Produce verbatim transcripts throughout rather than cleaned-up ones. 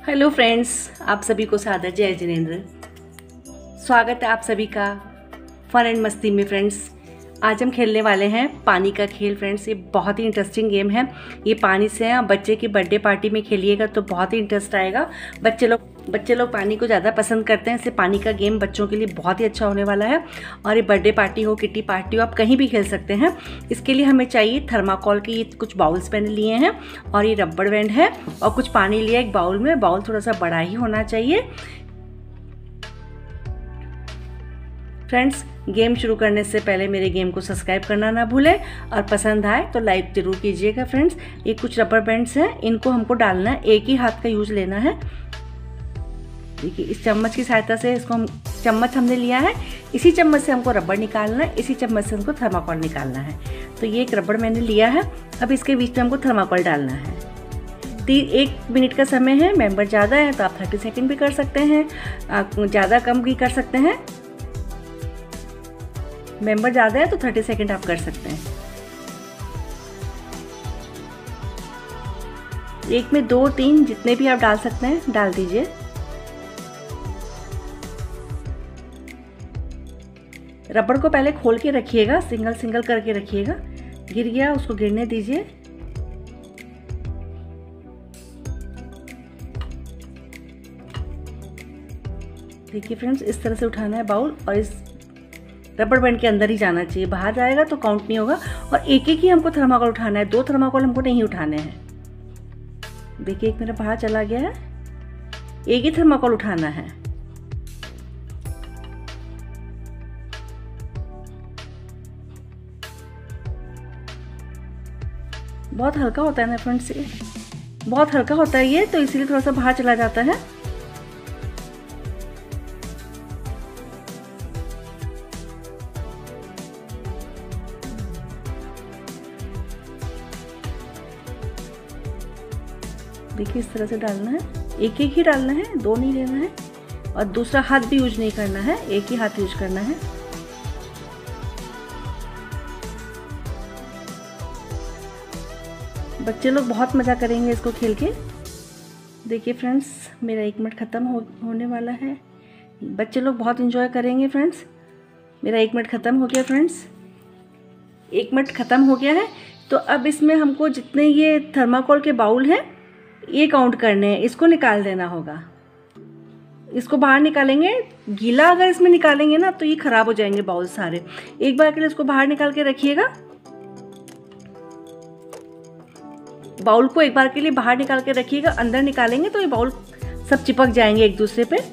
Hello friends, आप सभी को सादर जय जिनेंद्र। स्वागत है आप सभी का फन एंड मस्ती में। फ्रेंड्स, आज हम खेलने वाले हैं पानी का खेल। फ्रेंड्स, ये बहुत ही इंटरेस्टिंग गेम है। ये पानी से है, बच्चे की बर्थडे पार्टी में खेलिएगा तो बहुत ही इंटरेस्ट आएगा। बच्चे लोग बच्चे लोग पानी को ज़्यादा पसंद करते हैं, इससे पानी का गेम बच्चों के लिए बहुत ही अच्छा होने वाला है। और ये बर्थडे पार्टी हो, किटी पार्टी हो, आप कहीं भी खेल सकते हैं। इसके लिए हमें चाहिए थर्माकोल के ये कुछ बाउल्स मैंने लिए हैं और ये रबड़ बैंड है और कुछ पानी लिया एक बाउल में। बाउल थोड़ा सा बड़ा ही होना चाहिए। फ्रेंड्स, गेम शुरू करने से पहले मेरे गेम को सब्सक्राइब करना ना भूलें और पसंद आए तो लाइक ज़रूर कीजिएगा। फ्रेंड्स, ये कुछ रबर बैंड्स हैं, इनको हमको डालना है। एक ही हाथ का यूज लेना है। देखिए, इस चम्मच की सहायता से इसको हम चम्मच हमने लिया है, इसी चम्मच से हमको रबड़ निकालना है, इसी चम्मच से हमको थर्माकोल निकालना है। तो ये एक रबड़ मैंने लिया है। अब इसके बीच में हमको थर्माकोल डालना है। तीन एक मिनट का समय है। मेंबर ज़्यादा है तो आप थर्टी सेकेंड भी कर सकते हैं, ज़्यादा कम भी कर सकते हैं। मेंबर ज़्यादा है तो थर्टी सेकेंड आप कर सकते हैं। एक में दो तीन जितने भी आप डाल सकते हैं डाल दीजिए। रबड़ को पहले खोल के रखिएगा, सिंगल सिंगल करके रखिएगा। गिर गया उसको गिरने दीजिए। देखिए फ्रेंड्स, इस तरह से उठाना है बाउल और इस रबड़ बैंड के अंदर ही जाना चाहिए। बाहर जाएगा तो काउंट नहीं होगा। और एक एक ही हमको थर्माकोल उठाना है, दो थर्माकोल हमको नहीं उठाने हैं। देखिए, एक मेरा बाहर चला गया है। एक ही थर्माकोल उठाना है। बहुत हल्का होता है ना फ्रेंड्स, ये बहुत हल्का होता है ये, तो इसीलिए थोड़ा सा बाहर चला जाता है। देखिए, इस तरह से डालना है। एक एक ही डालना है, दो नहीं लेना है। और दूसरा हाथ भी यूज नहीं करना है, एक ही हाथ यूज करना है। बच्चे लोग बहुत मज़ा करेंगे इसको खेल के। देखिए फ्रेंड्स, मेरा एक मिनट ख़त्म हो होने वाला है। बच्चे लोग बहुत इंजॉय करेंगे। फ्रेंड्स, मेरा एक मिनट ख़त्म हो गया। फ्रेंड्स, एक मिनट ख़त्म हो गया है। तो अब इसमें हमको जितने ये थर्माकोल के बाउल हैं ये काउंट करने हैं, इसको निकाल देना होगा। इसको बाहर निकालेंगे। गीला अगर इसमें निकालेंगे ना तो ये ख़राब हो जाएंगे बाउल सारे। एक बार के लिए इसको बाहर निकाल के रखिएगा। बाउल को एक बार के लिए बाहर निकाल के रखिएगा। अंदर निकालेंगे तो ये बाउल सब चिपक जाएंगे एक दूसरे पे।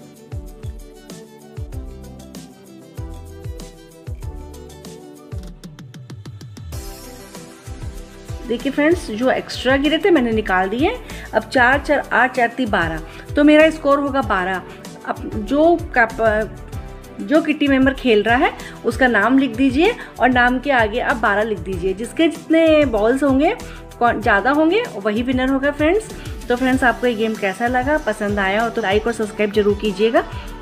देखिए फ्रेंड्स, जो एक्स्ट्रा गिरे थे मैंने निकाल दिए। अब चार चार आठ चार तीन बारह, तो मेरा स्कोर होगा बारह। अब जो कप जो किटी मेंबर खेल रहा है उसका नाम लिख दीजिए और नाम के आगे आप बारह लिख दीजिए। जिसके जितने बॉल्स होंगे ज़्यादा होंगे वही विनर होगा। फ्रेंड्स, तो फ्रेंड्स, आपको ये गेम कैसा लगा, पसंद आया हो तो लाइक और सब्सक्राइब जरूर कीजिएगा।